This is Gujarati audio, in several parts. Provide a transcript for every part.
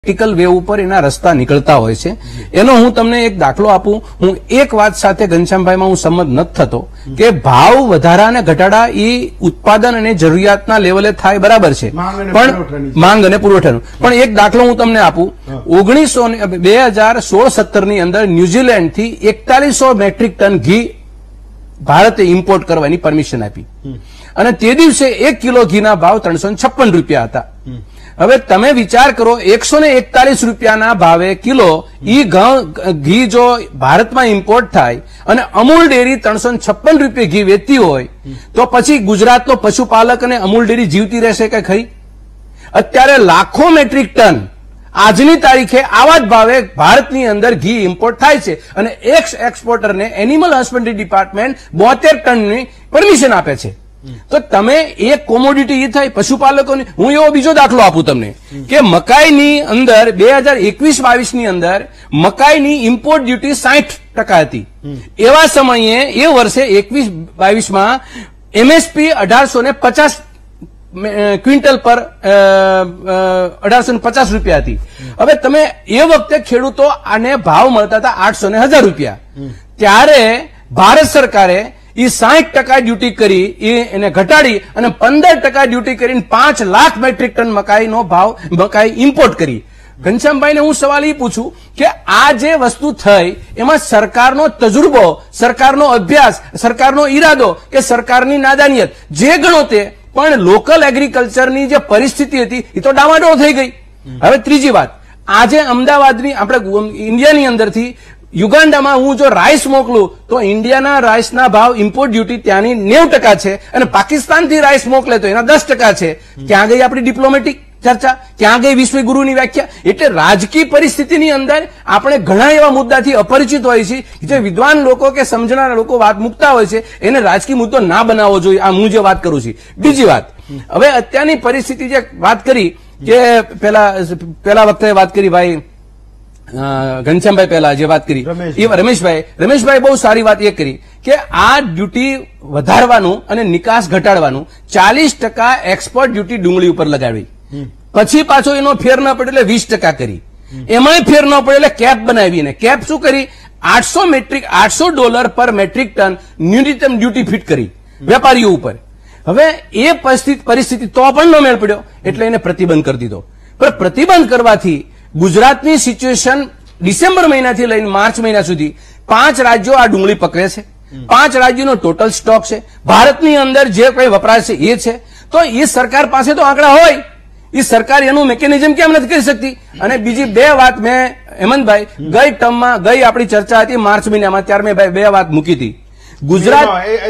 પ્રેક્ટિકલ વે ઉપર એના રસ્તા નીકળતા હોય છે. એનો હું તમને એક દાખલો આપું. હું એક વાત સાથે ઘનશ્યામભાઈમાં હું સંમત નથી થતો કે ભાવ વધારા અને ઘટાડા એ ઉત્પાદન અને જરૂરિયાતના લેવલે થાય બરાબર છે, પણ માંગ અને પુરવઠાનું. પણ એક દાખલો હું તમને આપું. 2016-17 ની અંદર ન્યુઝીલેન્ડથી 4100 મેટ્રિક ટન ઘી ભારતે ઇમ્પોર્ટ કરવાની પરમિશન આપી અને તે દિવસે 1 કિલો ઘીના ભાવ 356 રૂપિયા હતા. હવે તમે વિચાર કરો, 141 રૂપિયાના ભાવે કિલો ઘી જો ભારતમાં ઇમ્પોર્ટ થાય અને અમૂલ ડેરી 356 રૂપિયા ઘી વેચતી હોય તો પછી ગુજરાતનો પશુપાલક અને અમૂલ ડેરી જીવતી રહેશે કે ખરી? અત્યારે લાખો મેટ્રિક ટન આજની તારીખે આવા જ ભાવે ભારતની અંદર ઘી ઇમ્પોર્ટ થાય છે અને એક્સપોર્ટરને એનિમલ હસબન્ડરી ડિપાર્ટમેન્ટ 72 ટનની પરમિશન આપે છે. તો તમે એક કોમોડિટી એ થાય પશુપાલકોની. હું એવો બીજો દાખલો આપું તમને કે મકાઈની અંદર 2021-22 ની અંદર મકાઈની ઇમ્પોર્ટ ડ્યુટી 60% હતી. એવા સમયે એ વર્ષે 21-22માં એમએસપી 1850 ક્વિન્ટલ પર 1850 રૂપિયા હતી. હવે તમે એ વખતે ખેડૂતો આને ભાવ મળતા હતા 800 ને 1000 રૂપિયા. ત્યારે ભારત સરકારે એ 60% ડ્યુટી કરી એને ઘટાડી અને 15% ડ્યુટી કરીને 5 લાખ મેટ્રિક ટન મકાઈ ઇમ્પોર્ટ કરી. ઘનશ્યામભાઈને હું સવાલ એ પૂછું કે આ જે વસ્તુ થઈ એમાં સરકારનો તજુર્બો, સરકારનો અભ્યાસ, સરકારનો ઈરાદો કે સરકારની નાદાનિયત જે ગણો તે, પણ લોકલ એગ્રીકલ્ચરની જે પરિસ્થિતિ હતી એ તો ડામાડોળ થઈ ગઈ. હવે ત્રીજી વાત, આજે અમદાવાદની આપણે ઇન્ડિયાની અંદરથી યુગાન્ડામાં હું જો રાઈસ મોકલું તો ઇન્ડિયાના રાઈસના ભાવ ઇમ્પોર્ટ ડ્યુટી ત્યાંની 90% છે અને પાકિસ્તાનથી રાઈસ મોકલે તો એના 10% છે. ક્યાં ગઈ આપણી ડિપ્લોમેટિક ચર્ચા? ક્યાં ગઈ વિશ્વગુરુની વ્યાખ્યા? એટલે રાજકીય પરિસ્થિતિની અંદર આપણે ઘણા એવા મુદ્દાથી અપરિચિત હોય છે જે વિદ્વાન લોકો કે સમજનારા લોકો વાત મૂકતા હોય છે, એને રાજકીય મુદ્દો ના બનાવવો જોઈએ. આ હું જે વાત કરું છું. બીજી વાત, હવે અત્યારની પરિસ્થિતિ જે વાત કરી કે પેલા વખતે વાત કરી ભાઈ ઘનશ્યામભાઈ, પહેલા જે વાત કરી એ રમેશભાઈ બહુ સારી વાત એ કરી કે આ ડ્યુટી વધારવાનું અને નિકાસ ઘટાડવાનું 40% એક્સપોર્ટ ડ્યુટી ડુંગળી ઉપર લગાવી, પછી પાછો એનો ફેર ન પડે એટલે 20% કરી, એમાંય ફેર ન પડે એટલે કેપ બનાવીને કેપ શું કરી $800 પર મેટ્રિક ટન ન્યૂનતમ ડ્યુટી ફિટ કરી વેપારીઓ ઉપર. હવે એ પરિસ્થિતિ તો પણ ન મેળ પડ્યો એટલે એને પ્રતિબંધ કરી દીધો. પણ પ્રતિબંધ કરવાથી ગુજરાતની સિચ્યુએશન ડિસેમ્બર મહિનાથી લઈને માર્ચ મહિના સુધી 5 રાજ્યો આ ડુંગળી પકડે છે. 5 રાજ્યોનો ટોટલ સ્ટોક છે. ભારતની અંદર જે કંઈ વપરાશ છે એ છે. તો એ સરકાર પાસે તો આંકડા હોય, એ સરકાર એનું મેકેનિઝમ કેમ નથી કરી શકતી? અને બીજી બે વાત મેં હેમંતભાઈ ગઈ ટર્મમાં ગઈ આપણી ચર્ચા હતી માર્ચ મહિનામાં, ત્યારે મેં બે વાત મૂકી હતી. ગુજરાત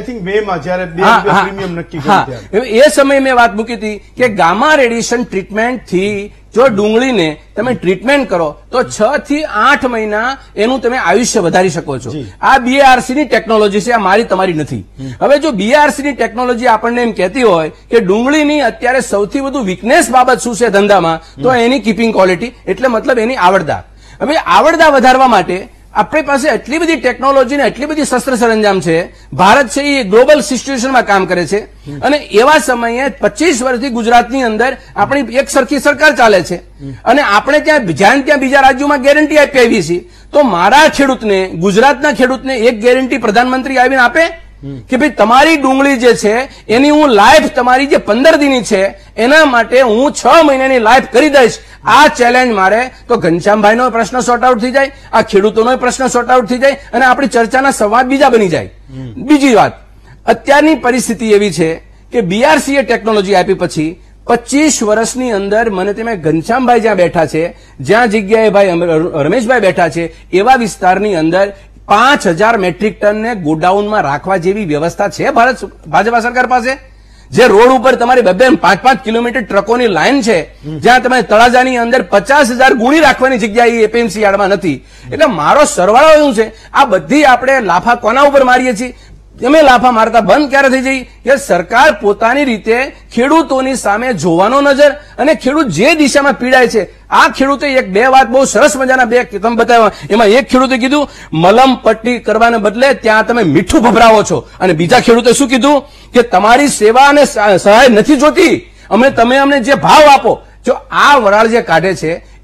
એ સમયે મેં વાત મૂકી હતી કે ગામા રેડિયેશન ટ્રીટમેન્ટથી જો ડુંગળીને તમે ટ્રીટમેન્ટ કરો તો 6 થી 8 મહિના એનું તમે આયુષ્ય વધારી શકો છો. આ બીઆરસી ની ટેકનોલોજી છે, આ મારી તમારી નથી. હવે જો બીઆરસી ની ટેકનોલોજી આપણને એમ કહેતી હોય કે ડુંગળીની અત્યારે સૌથી વધુ વીકનેસ બાબત શું છે ધંધામાં, તો એની કીપિંગ ક્વોલિટી, એટલે મતલબ એની આવડતા. હવે આવડતા વધારવા માટે આપણી પાસે એટલી બધી ટેકનોલોજી ને એટલી બધી શસ્ત્ર સરંજામ છે. ભારત છે એ ગ્લોબલ સિચ્યુએશનમાં કામ કરે છે અને એવા સમયે 25 વર્ષથી ગુજરાતની અંદર આપણી એક સરખી સરકાર ચાલે છે અને આપણે ત્યાં બીજા રાજ્યોમાં ગેરંટી આપી આવી છે. તો મારા ખેડૂતને, ગુજરાતના ખેડૂતને એક ગેરંટી પ્રધાનમંત્રી આવીને આપે કે ભાઈ તમારી ડુંગળી જે છે એની હું લાઈફ, તમારી જે 15 દિનની છે એના માટે હું 6 મહિનાની લાઈફ કરી દઈશ. આ ચેલેન્જ મારે તો ઘનશ્યામભાઈનો પ્રશ્ન સોર્ટ આઉટ થઈ જાય, આ ખેડૂતોનો પ્રશ્ન સોર્ટ આઉટ થઈ જાય અને આપણી ચર્ચાના સંવાદ બીજા બની જાય. બીજી વાત, અત્યારની પરિસ્થિતિ એવી છે કે બીઆરસીએ ટેકનોલોજી આપી પછી 25 વર્ષની અંદર મને તમે ઘનશ્યામભાઈ જ્યાં બેઠા છે, જ્યાં જગ્યાએ ભાઈ રમેશભાઈ બેઠા છે, એવા વિસ્તારની અંદર 5000 મેટ્રિક ટનને ગોડાઉનમાં રાખવા જેવી વ્યવસ્થા છે ભાજપા સરકાર પાસે? જે રોડ ઉપર તમારી 2-5 કિલોમીટર ટ્રકોની લાઈન છે, જ્યાં તમે તળાજાની અંદર 50,000 ગુણી રાખવાની જગ્યા એપીએમસી યાર્ડમાં નથી. એટલે મારો સરવાળો એવું છે, આ બધી આપણે લાફા કોના ઉપર મારીએ છીએ? અમે લાફા મારતા બંધ ક્યારે થઈ જઈ કે સરકાર પોતાની રીતે ખેડૂતોની સામે જોવાનો નજર અને ખેડૂત જે દિશામાં પીડાય છે. આ ખેડૂતે બે વાત બહુ સરસ મજાના તમે બતાવ્યા. એમાં એક ખેડૂતે કીધું મલમ પટ્ટી કરવાને બદલે ત્યાં તમે મીઠું ભભરાવો છો, અને બીજા ખેડૂતે શું કીધું કે તમારી સેવા અને સહાય નથી જોતી, તમે અમને જે ભાવ આપો. જો આ વરાળ જે કાઢે છે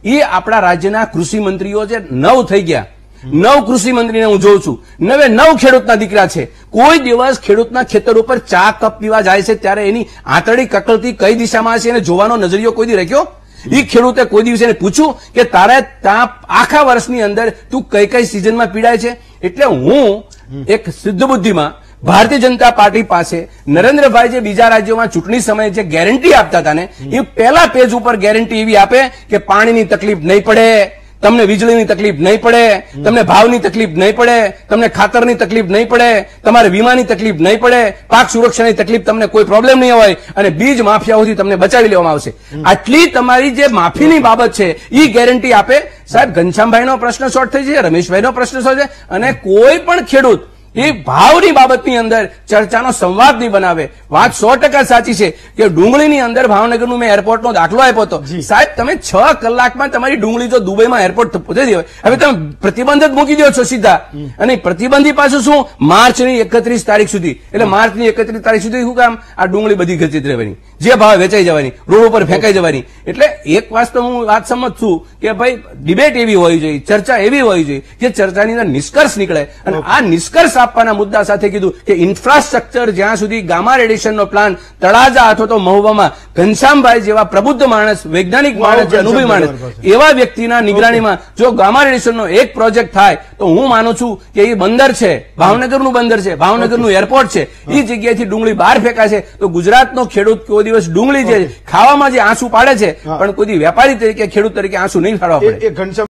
એ આપણા રાજ્યના કૃષિ મંત્રીઓ જે 9 થઈ ગયા, 9 કૃષિ મંત્રીને હું જોઉં છું, 9 ખેડૂતના દીકરા છે. કોઈ દિવસ ખેડૂતના ખેતર ઉપર ચા કપ પીવા જાય છે ત્યારે એની આંતરડી કકળતી કઈ દિશામાં છે એને જોવાનો નજરિયો કોઈ દી રાખ્યો? એ ખેડૂતે કોઈ દિવસે એને પૂછ્યું કે તારે આખા વર્ષની અંદર તું કઈ કઈ સિઝનમાં પીડાય છે? એટલે હું એક સિદ્ધ બુદ્ધિમાં ભારતીય જનતા પાર્ટી પાસે નરેન્દ્રભાઈ જે બીજા રાજ્યોમાં ચૂંટણી સમયે જે ગેરંટી આપતા હતા ને, એ પહેલા પેજ ઉપર ગેરંટી એવી આપે કે પાણીની તકલીફ નહીં પડે, તમને વીજળીની તકલીફ નહીં પડે, તમને ભાવની તકલીફ નહીં પડે, તમને ખાતરની તકલીફ નહીં પડે, તમારે વીમાની તકલીફ નહીં પડે, પાક સુરક્ષાની તકલીફ તમને કોઈ પ્રોબ્લેમ નહીં હોય અને બીજ માફિયાઓથી તમને બચાવી લેવામાં આવશે. આટલી તમારી જે માફીની બાબત છે એ ગેરંટી આપે. સાહેબ, ઘનશ્યામભાઈનો પ્રશ્ન શોર્ટ થઈ જાય, રમેશભાઈનો પ્રશ્ન શોર્ટ છે, અને કોઈ પણ ખેડૂત એ ભાવની બાબતની અંદર ચર્ચાનો સંવાદ નહીં બનાવે. વાત 100% સાચી છે કે ડુંગળીની અંદર ભાવનગરનું મેં એરપોર્ટનો દાખલો આપ્યો હતો. સાહેબ, તમે 6 કલાકમાં તમારી ડુંગળી જો દુબઈમાં એરપોર્ટ પહોંચી દેવાય, હવે તમે પ્રતિબંધ જ મૂકી દો છો સીધા. અને પ્રતિબંધી પાછું શું? માર્ચની 31 તારીખ સુધી. એટલે માર્ચની 31 તારીખ સુધી શું કામ? આ ડુંગળી બધી ગચિત રહેવાની, જે ભાવ વેચાઈ જવાની, રોડ ઉપર ફેંકાઈ જવાની. એટલે એક વાત તો હું વાત સમજ છું કે ભાઈ ડિબેટ એવી હોવી જોઈએ, ચર્ચા એવી હોવી જોઈએ કે ચર્ચાની અંદર નિષ્કર્ષ નીકળે. અને આ નિષ્કર્ષ આપવાના મુદ્દા સાથે કીધું કે ઇન્ફ્રાસ્ટ્રક્ચર જ્યાં સુધી ગામા રેડિએશનનો પ્લાન તળાજા અથવા તો મહુવામાં ઘનશ્યામભાઈ જેવા પ્રબુદ્ધ માણસ, વૈજ્ઞાનિક માણસ, અનુભવી માણસ, એવા વ્યક્તિના નિગરાણીમાં જો ગામા રેડિએશનનો એક પ્રોજેક્ટ થાય તો હું માનું છું કે એ બંદર છે, ભાવનગરનું બંદર છે, ભાવનગરનું એરપોર્ટ છે, એ જગ્યાએથી ડુંગળી બહાર ફેંકાય છે તો ગુજરાતનો ખેડૂત કોઈ દિવસ ડુંગળી જે ખાવામાં જે આંસુ પાડે છે પણ કોઈ વેપારી તરીકે ખેડૂત તરીકે આંસુ નહીં ફાડવા પડે.